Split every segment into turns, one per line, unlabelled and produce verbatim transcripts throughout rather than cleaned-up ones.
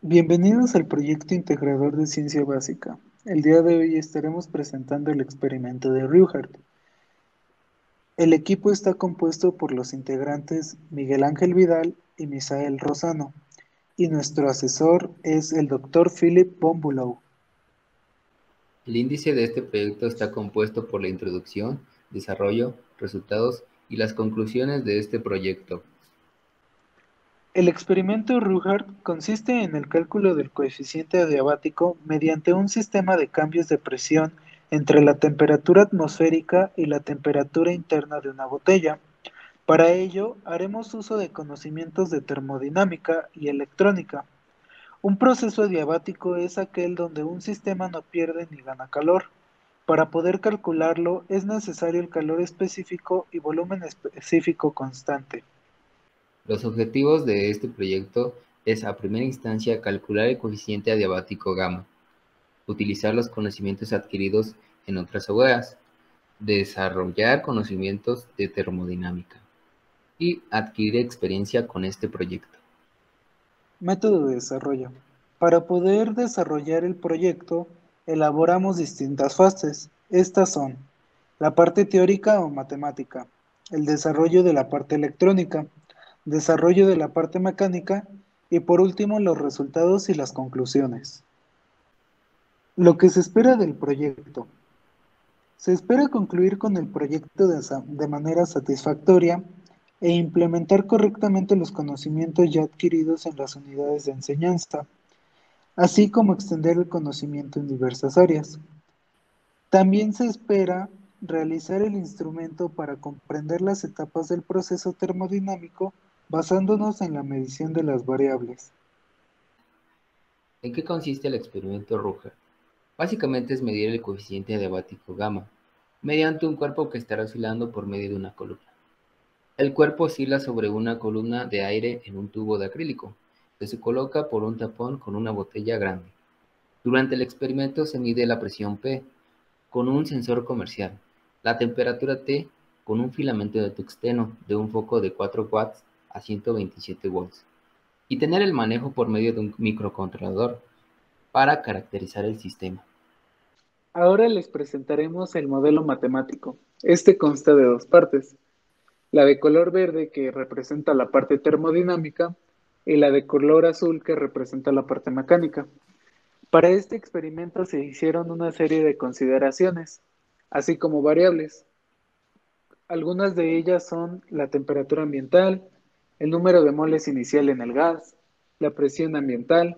Bienvenidos al proyecto integrador de ciencia básica. El día de hoy estaremos presentando el experimento de Reuhart. El equipo está compuesto por los integrantes Miguel Ángel Vidal y Misael Rosano, y nuestro asesor es el doctor Philip von Bülow.
El índice de este proyecto está compuesto por la introducción, desarrollo, resultados y las conclusiones de este proyecto.
El experimento Reuhart consiste en el cálculo del coeficiente adiabático mediante un sistema de cambios de presión entre la temperatura atmosférica y la temperatura interna de una botella. Para ello, haremos uso de conocimientos de termodinámica y electrónica. Un proceso adiabático es aquel donde un sistema no pierde ni gana calor. Para poder calcularlo, es necesario el calor específico y volumen específico constante.
Los objetivos de este proyecto es a primera instancia calcular el coeficiente adiabático gamma, utilizar los conocimientos adquiridos en otras hogueras, desarrollar conocimientos de termodinámica y adquirir experiencia con este proyecto.
Método de desarrollo. Para poder desarrollar el proyecto, elaboramos distintas fases. Estas son la parte teórica o matemática, el desarrollo de la parte electrónica, desarrollo de la parte mecánica y por último los resultados y las conclusiones. Lo que se espera del proyecto. Se espera concluir con el proyecto de, de manera satisfactoria e implementar correctamente los conocimientos ya adquiridos en las unidades de enseñanza, así como extender el conocimiento en diversas áreas. También se espera realizar el instrumento para comprender las etapas del proceso termodinámico basándonos en la medición de las variables.
¿En qué consiste el experimento Reuhart? Básicamente es medir el coeficiente adiabático gamma mediante un cuerpo que estará oscilando por medio de una columna. El cuerpo oscila sobre una columna de aire en un tubo de acrílico, que se coloca por un tapón con una botella grande. Durante el experimento se mide la presión P con un sensor comercial, la temperatura T con un filamento de tungsteno de un foco de cuatro watts a ciento veintisiete volts, y tener el manejo por medio de un microcontrolador para caracterizar el sistema.
Ahora les presentaremos el modelo matemático. Este consta de dos partes. La de color verde que representa la parte termodinámica y la de color azul que representa la parte mecánica. Para este experimento se hicieron una serie de consideraciones, así como variables. Algunas de ellas son la temperatura ambiental, el número de moles inicial en el gas, la presión ambiental,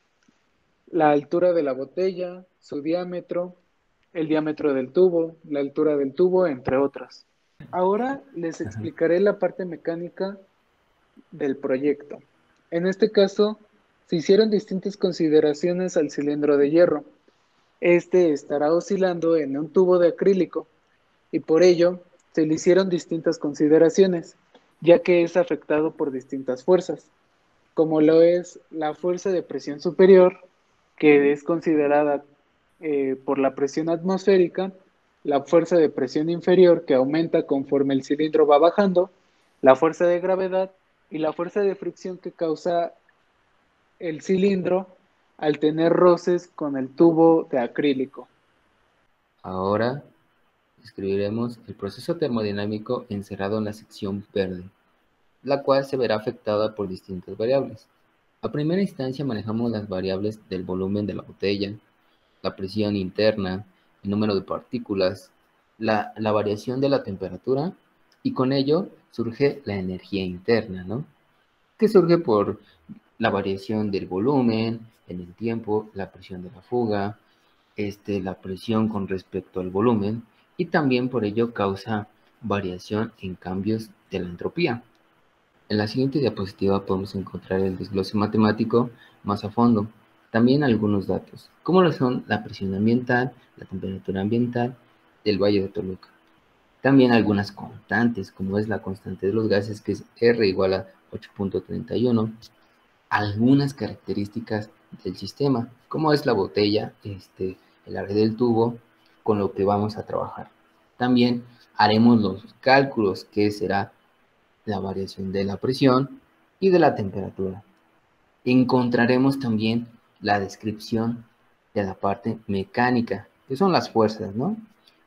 la altura de la botella, su diámetro, el diámetro del tubo, la altura del tubo, entre otras. Ahora les explicaré la parte mecánica del proyecto. En este caso, se hicieron distintas consideraciones al cilindro de hierro. Este estará oscilando en un tubo de acrílico y por ello se le hicieron distintas consideraciones, ya que es afectado por distintas fuerzas, como lo es la fuerza de presión superior, que es considerada eh, por la presión atmosférica, la fuerza de presión inferior, que aumenta conforme el cilindro va bajando, la fuerza de gravedad y la fuerza de fricción que causa el cilindro al tener roces con el tubo de acrílico.
Ahora describiremos el proceso termodinámico encerrado en la sección verde, la cual se verá afectada por distintas variables. A primera instancia manejamos las variables del volumen de la botella, la presión interna, el número de partículas, la, la variación de la temperatura, y con ello surge la energía interna, ¿no? Que surge por la variación del volumen en el tiempo, la presión de la fuga, este, la presión con respecto al volumen, y también por ello causa variación en cambios de la entropía. En la siguiente diapositiva podemos encontrar el desglose matemático más a fondo. También algunos datos, como lo son la presión ambiental, la temperatura ambiental del Valle de Toluca. También algunas constantes, como es la constante de los gases, que es R igual a ocho punto treinta y uno. Algunas características del sistema, como es la botella, este, el área del tubo, con lo que vamos a trabajar. También haremos los cálculos, que será la variación de la presión y de la temperatura. encontraremos también la descripción de la parte mecánica, que son las fuerzas, ¿no?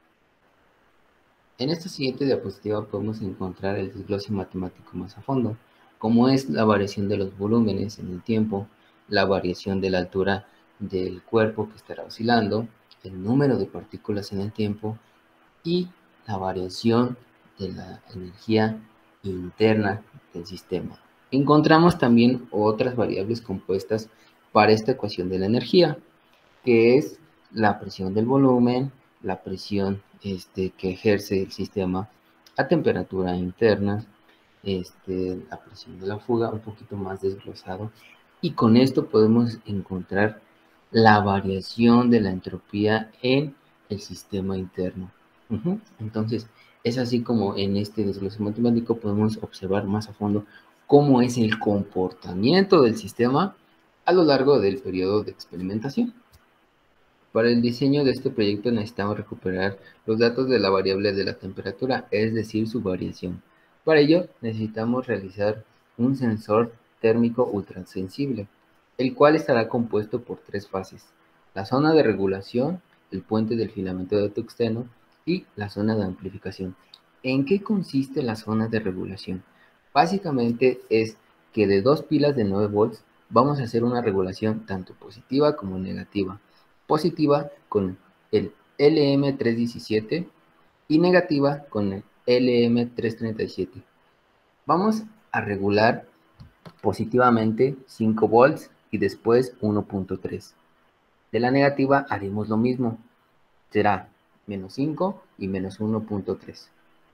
En esta siguiente diapositiva podemos encontrar el desglose matemático más a fondo, como es la variación de los volúmenes en el tiempo, la variación de la altura del cuerpo que estará oscilando, el número de partículas en el tiempo y la variación de la energía interna del sistema. Encontramos también otras variables compuestas para esta ecuación de la energía, que es la presión del volumen, la presión este, que ejerce el sistema a temperatura interna, este, la presión de la fuga, un poquito más desglosado, y con esto podemos encontrar la variación de la entropía en el sistema interno. Uh-huh. Entonces, es así como en este desglose matemático podemos observar más a fondo cómo es el comportamiento del sistema a lo largo del periodo de experimentación. Para el diseño de este proyecto necesitamos recuperar los datos de la variable de la temperatura, es decir, su variación. Para ello necesitamos realizar un sensor térmico ultrasensible, el cual estará compuesto por tres fases: la zona de regulación, el puente del filamento de tungsteno y la zona de amplificación. ¿En qué consiste la zona de regulación? Básicamente es que de dos pilas de nueve volts vamos a hacer una regulación tanto positiva como negativa. Positiva con el L M trescientos diecisiete y negativa con el L M trescientos treinta y siete. Vamos a regular positivamente cinco volts y después uno punto tres. De la negativa haremos lo mismo, será menos cinco y menos uno punto tres.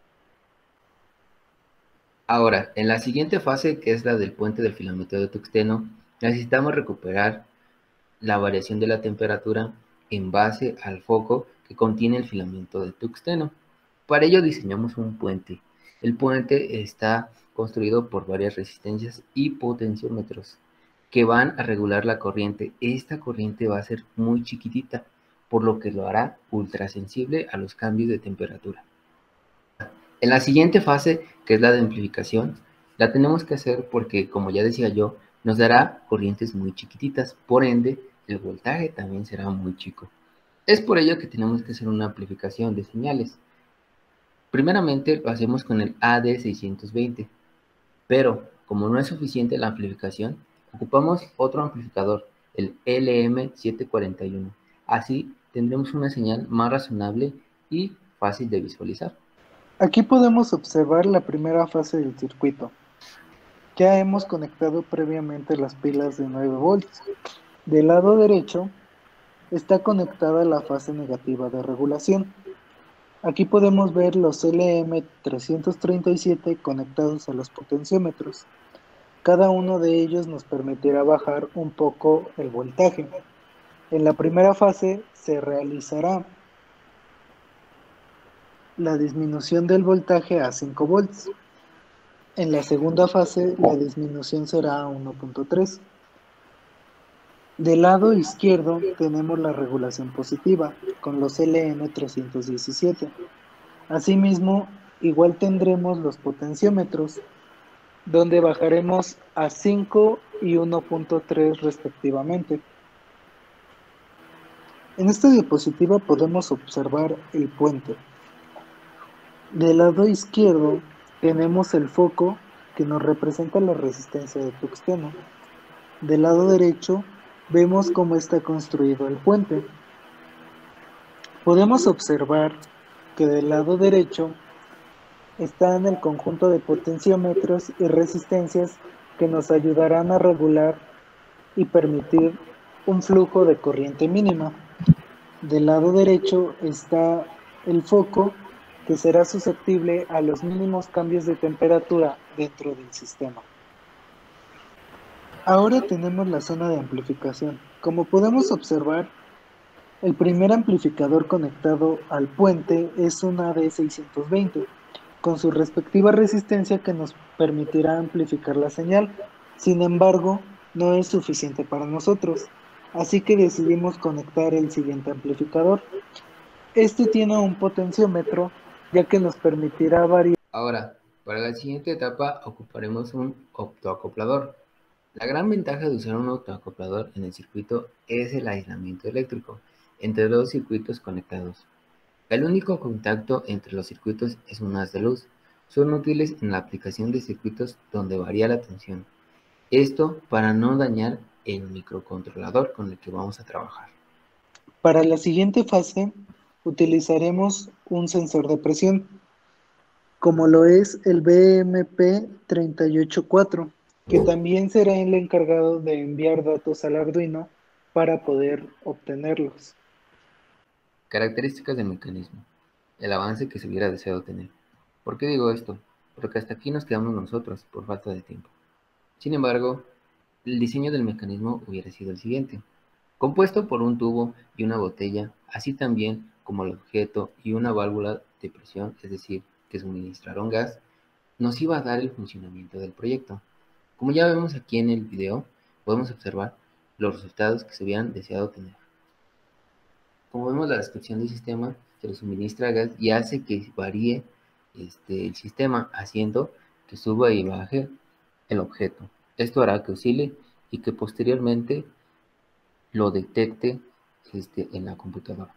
Ahora, en la siguiente fase, que es la del puente del filamento de tungsteno, necesitamos recuperar la variación de la temperatura en base al foco que contiene el filamento de tungsteno. Para ello diseñamos un puente. El puente está construido por varias resistencias y potenciómetros que van a regular la corriente. Esta corriente va a ser muy chiquitita, por lo que lo hará ultrasensible a los cambios de temperatura. En la siguiente fase, que es la de amplificación, la tenemos que hacer porque, como ya decía yo, nos dará corrientes muy chiquititas, por ende, el voltaje también será muy chico. Es por ello que tenemos que hacer una amplificación de señales. Primeramente lo hacemos con el A D seiscientos veinte, pero como no es suficiente la amplificación, ocupamos otro amplificador, el L M setecientos cuarenta y uno. Así tendremos una señal más razonable y fácil de visualizar.
Aquí podemos observar la primera fase del circuito. Ya hemos conectado previamente las pilas de nueve volts. Del lado derecho está conectada la fase negativa de regulación. Aquí podemos ver los L M trescientos treinta y siete conectados a los potenciómetros. Cada uno de ellos nos permitirá bajar un poco el voltaje. En la primera fase se realizará la disminución del voltaje a cinco volts. En la segunda fase la disminución será a uno punto tres. Del lado izquierdo tenemos la regulación positiva con los L M trescientos diecisiete. Asimismo, igual tendremos los potenciómetros, donde bajaremos a cinco y uno punto tres respectivamente. En esta diapositiva podemos observar el puente. Del lado izquierdo tenemos el foco que nos representa la resistencia de tungsteno. Del lado derecho vemos cómo está construido el puente. Podemos observar que del lado derecho están el conjunto de potenciómetros y resistencias que nos ayudarán a regular y permitir un flujo de corriente mínima. Del lado derecho está el foco que será susceptible a los mínimos cambios de temperatura dentro del sistema. Ahora tenemos la zona de amplificación. Como podemos observar, el primer amplificador conectado al puente es un A D seiscientos veinte, con su respectiva resistencia que nos permitirá amplificar la señal. Sin embargo, no es suficiente para nosotros, así que decidimos conectar el siguiente amplificador. Este tiene un potenciómetro, ya que nos permitirá variar.
Ahora, para la siguiente etapa ocuparemos un optoacoplador. La gran ventaja de usar un autoacoplador en el circuito es el aislamiento eléctrico entre dos circuitos conectados. El único contacto entre los circuitos es un haz de luz. Son útiles en la aplicación de circuitos donde varía la tensión. Esto para no dañar el microcontrolador con el que vamos a trabajar.
Para la siguiente fase, utilizaremos un sensor de presión, como lo es el B M P tres ocho cuatro, que también será el encargado de enviar datos al Arduino para poder obtenerlos.
Características del mecanismo. El avance que se hubiera deseado tener. ¿Por qué digo esto? Porque hasta aquí nos quedamos nosotros por falta de tiempo. Sin embargo, el diseño del mecanismo hubiera sido el siguiente. Compuesto por un tubo y una botella, así también como el objeto y una válvula de presión, es decir, que suministraron gas, nos iba a dar el funcionamiento del proyecto. Como ya vemos aquí en el video, podemos observar los resultados que se hubieran deseado tener. Como vemos, la descripción del sistema se le suministra gas y hace que varíe este, el sistema, haciendo que suba y baje el objeto. Esto hará que oscile y que posteriormente lo detecte este, en la computadora.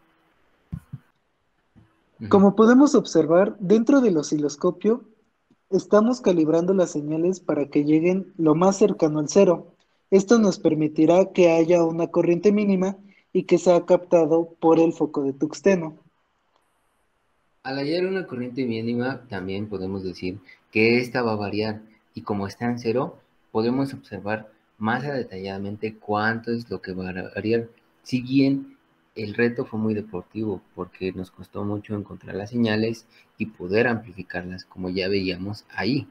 Uh-huh.
Como podemos observar, dentro del osciloscopio estamos calibrando las señales para que lleguen lo más cercano al cero. Esto nos permitirá que haya una corriente mínima y que sea captado por el foco de tuxteno.
Al hallar una corriente mínima, también podemos decir que esta va a variar, y como está en cero, podemos observar más detalladamente cuánto es lo que va a variar. Si bien el reto fue muy deportivo, porque nos costó mucho encontrar las señales y poder amplificarlas, como ya veíamos ahí.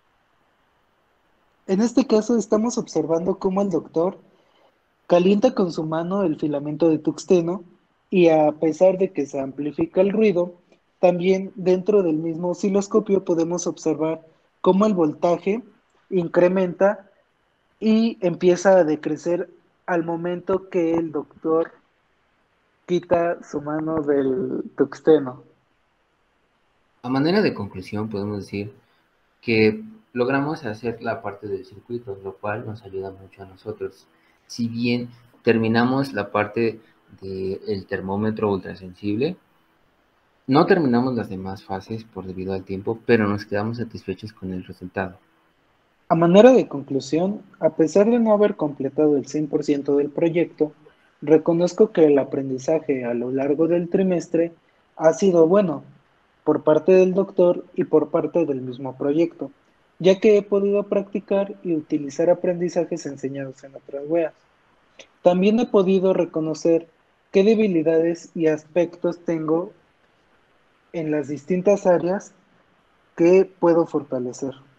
En este caso estamos observando cómo el doctor calienta con su mano el filamento de tuxteno y a pesar de que se amplifica el ruido, también dentro del mismo osciloscopio podemos observar cómo el voltaje incrementa y empieza a decrecer al momento que el doctor quita su mano del tuxteno.
A manera de conclusión, podemos decir que logramos hacer la parte del circuito, lo cual nos ayuda mucho a nosotros. Si bien terminamos la parte del termómetro ultrasensible, no terminamos las demás fases por debido al tiempo, pero nos quedamos satisfechos con el resultado.
A manera de conclusión, a pesar de no haber completado el cien por ciento del proyecto, reconozco que el aprendizaje a lo largo del trimestre ha sido bueno por parte del doctor y por parte del mismo proyecto, ya que he podido practicar y utilizar aprendizajes enseñados en otras weas. También he podido reconocer qué debilidades y aspectos tengo en las distintas áreas que puedo fortalecer.